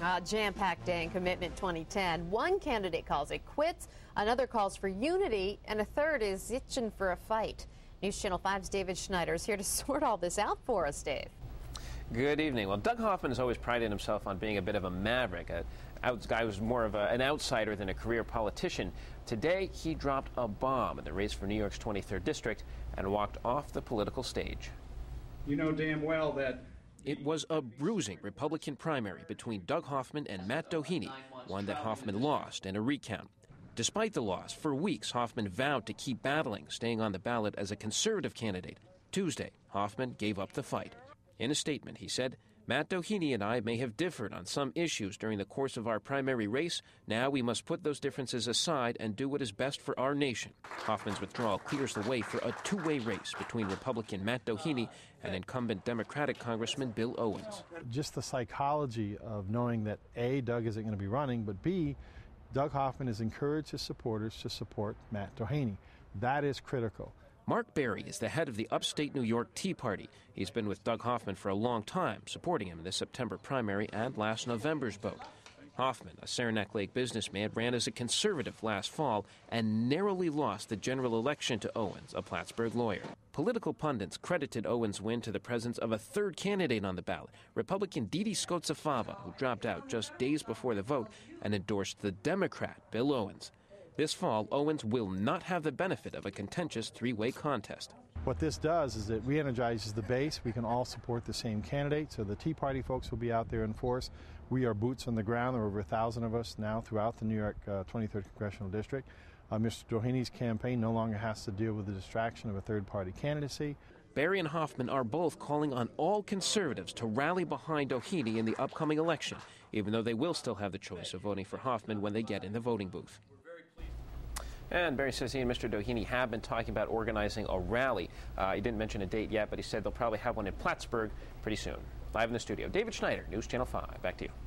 Jam-packed day in Commitment 2010. One candidate calls it quits, another calls for unity, and a third is itching for a fight. News Channel 5's David Schneider is here to sort all this out for us, Dave. Good evening. Well, Doug Hoffman has always prided himself on being a bit of a maverick. This guy was more of an outsider than a career politician. Today, he dropped a bomb in the race for New York's 23rd District and walked off the political stage. You know damn well that it was a bruising Republican primary between Doug Hoffman and Matt Doheny, one that Hoffman lost in a recount. Despite the loss, for weeks Hoffman vowed to keep battling, staying on the ballot as a conservative candidate. Tuesday, Hoffman gave up the fight. In a statement, he said, "Matt Doheny and I may have differed on some issues during the course of our primary race. Now we must put those differences aside and do what is best for our nation." Hoffman's withdrawal clears the way for a two-way race between Republican Matt Doheny and incumbent Democratic Congressman Bill Owens. Just the psychology of knowing that A, Doug isn't going to be running, but B, Doug Hoffman has encouraged his supporters to support Matt Doheny. That is critical. Mark Berry is the head of the upstate New York Tea Party. He's been with Doug Hoffman for a long time, supporting him in this September primary and last November's vote. Hoffman, a Saranac Lake businessman, ran as a conservative last fall and narrowly lost the general election to Owens, a Plattsburgh lawyer. Political pundits credited Owens' win to the presence of a third candidate on the ballot, Republican Didi Scozza-Fava, who dropped out just days before the vote and endorsed the Democrat Bill Owens. This fall, Owens will not have the benefit of a contentious three-way contest. What this does is it re-energizes the base. We can all support the same candidate, so the Tea Party folks will be out there in force. We are boots on the ground. There are over 1,000 of us now throughout the New York 23rd Congressional District. Mr. Doheny's campaign no longer has to deal with the distraction of a third-party candidacy. Berry and Hoffman are both calling on all conservatives to rally behind Doheny in the upcoming election, even though they will still have the choice of voting for Hoffman when they get in the voting booth. And Berry says he and Mr. Doheny have been talking about organizing a rally. He didn't mention a date yet, but he said they'll probably have one in Plattsburgh pretty soon. Live in the studio, David Schneider, News Channel 5. Back to you.